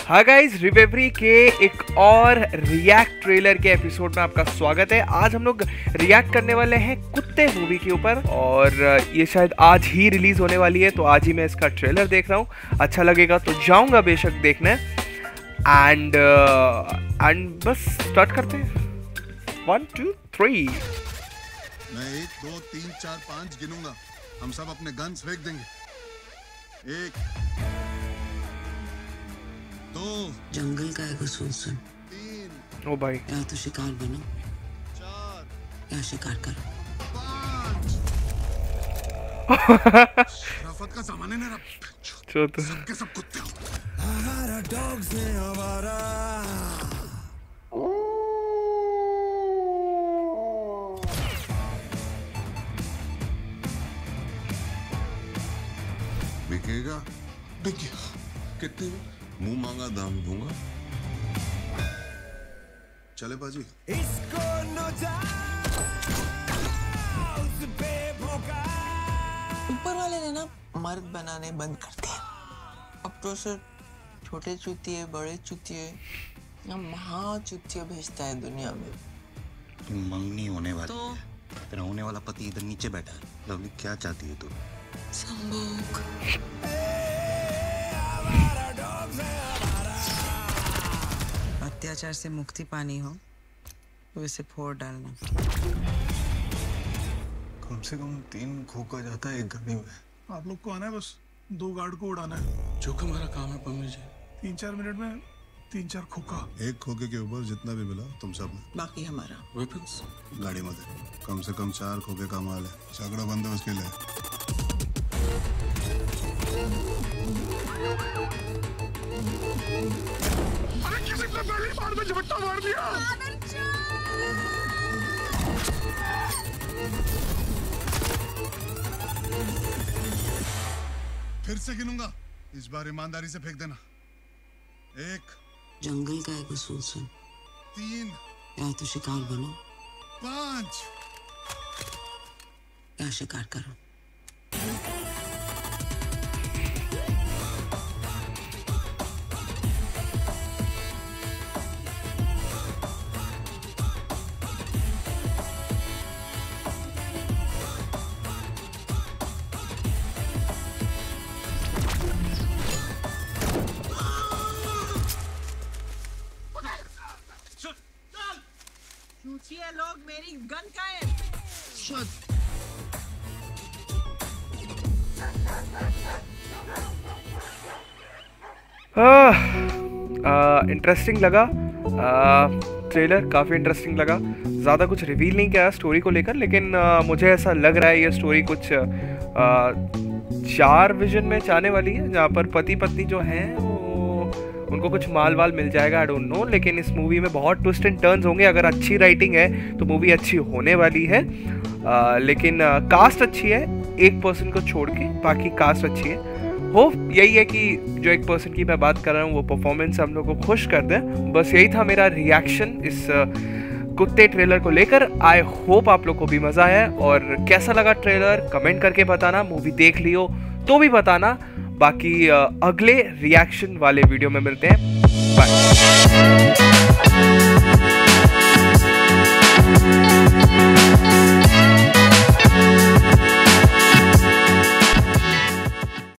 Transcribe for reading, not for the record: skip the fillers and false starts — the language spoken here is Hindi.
हाँ गाइज, रिवेवरी के एक और रिएक्ट ट्रेलर के एपिसोड में आपका स्वागत है। आज हम लोग रिएक्ट करने वाले हैं कुत्ते मूवी के ऊपर और ये शायद आज ही रिलीज होने वाली है, तो आज ही मैं इसका ट्रेलर देख रहा हूँ। अच्छा लगेगा तो जाऊंगा बेशक देखने। एंड बस स्टार्ट करते हैं। 1 2 3। मैं 1 2 3 4 5 गिनूंगा, हम सब अपने गन्स फेंक देंगे। 1 2 जंगल का है सुन 3 ओ भाई, या तो शिकार बनो 4 या शिकार करो। 5 शराफत का सामान है ना, सबके सब कुत्ते हो। बिकेगा? बिक गया। कितने में? मुंह मांगा दाम दूंगा। चले बाजी। ऊपर वाले ने ना मर्द बनाने बंद कर दिए। अब तो सिर्फ छोटे चूतिए, बड़े चूतिए या महा चूतिए भेजता है दुनिया में। मंगनी होने वाली तो तेरा होने वाला पति इधर नीचे बैठा है। लवली, क्या चाहती है तू? संभोग। अत्याचार से मुक्ति पानी हो तो इसे फोड़ डालना। कम से कम 3 खोखा जाता है एक गाड़ी में। आप लोग को आना है, बस 2 गार्ड को उड़ाना है। जो कि हमारा काम है पम्मी जी। 3-4 मिनट में 3-4 खोखा। एक खोखे के ऊपर जितना भी मिला तुम सब में। बाकी हमारा वेपन्स गाड़ी में दे। कम से कम 4 खोखे का माल है। झगड़ा बंद है उसके लिए। किसी ने पहली बार में झपट्टा मार दिया। फिर से गिनूंगा, इस बार ईमानदारी से फेंक देना। 1 जंगल का है सुन 3 या तो शिकार बनो 5 या शिकार करो। पूछिए लोग, मेरी गन का है। इंटरेस्टिंग लगा। ट्रेलर काफ़ी इंटरेस्टिंग लगा। ज़्यादा कुछ रिवील नहीं किया स्टोरी को लेकर, लेकिन मुझे ऐसा लग रहा है ये स्टोरी कुछ 4 विजन में जाने वाली है, जहाँ पर पति पत्नी जो हैं उनको कुछ माल वाल मिल जाएगा। आई डोंट नो, लेकिन इस मूवी में बहुत ट्विस्ट एंड टर्न्स होंगे। अगर अच्छी राइटिंग है तो मूवी अच्छी होने वाली है। लेकिन कास्ट अच्छी है, एक पर्सन को छोड़ के बाकी कास्ट अच्छी है। होप यही है कि जो एक पर्सन की मैं बात कर रहा हूँ वो परफॉर्मेंस हम लोग को खुश कर दे। बस यही था मेरा रिएक्शन इस कुत्ते ट्रेलर को लेकर। आई होप आप लोग को भी मज़ा आया, और कैसा लगा ट्रेलर कमेंट करके बताना। मूवी देख लियो तो भी बताना। बाकी अगले रिएक्शन वाले वीडियो में मिलते हैं। बाय।